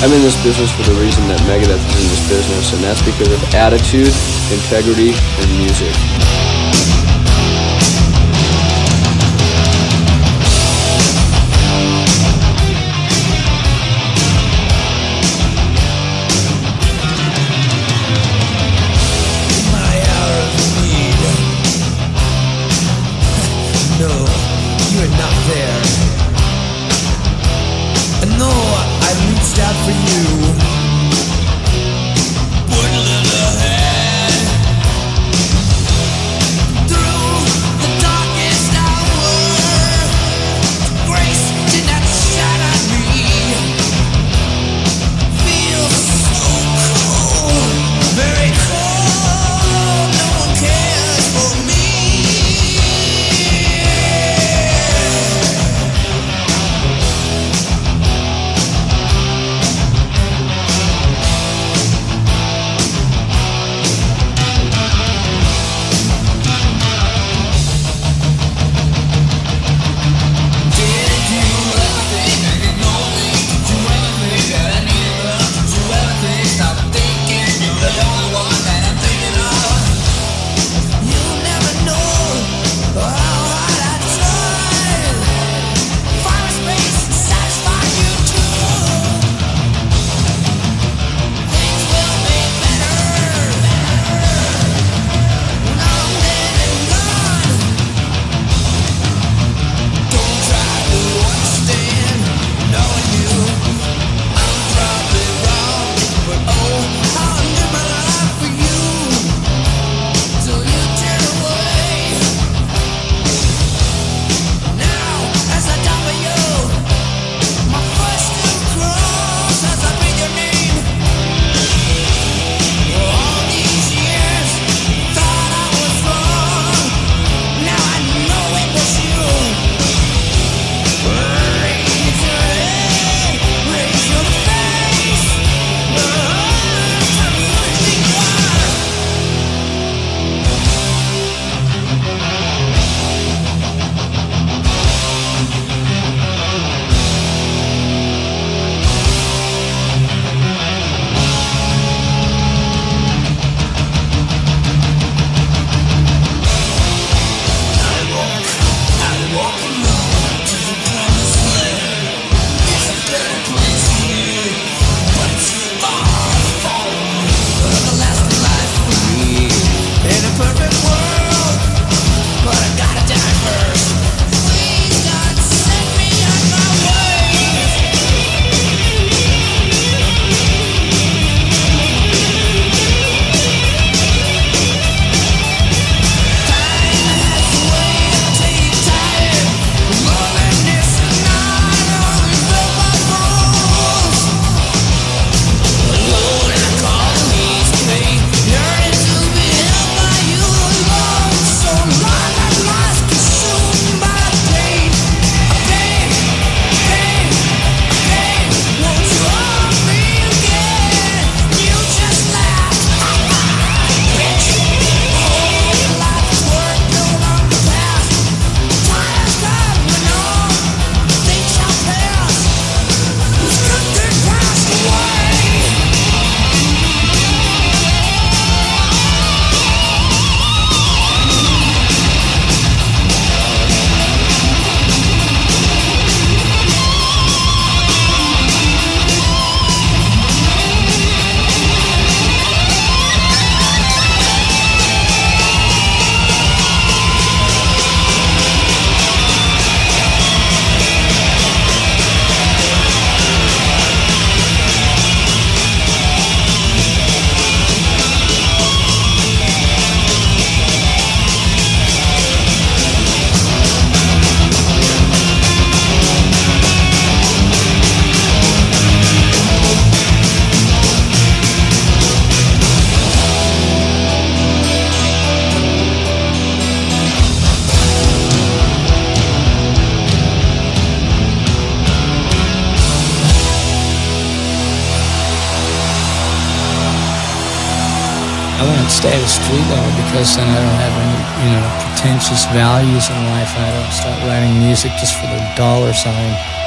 I'm in this business for the reason that Megadeth is in this business, and that's because of attitude, integrity, and music. For you, one little ahead through the darkest hour. Grace did not shine on me. Feels so cold, very cold. No one cares for me. I won't stay a street dog because then I don't have any, pretentious values in life, and I don't start writing music just for the dollar sign.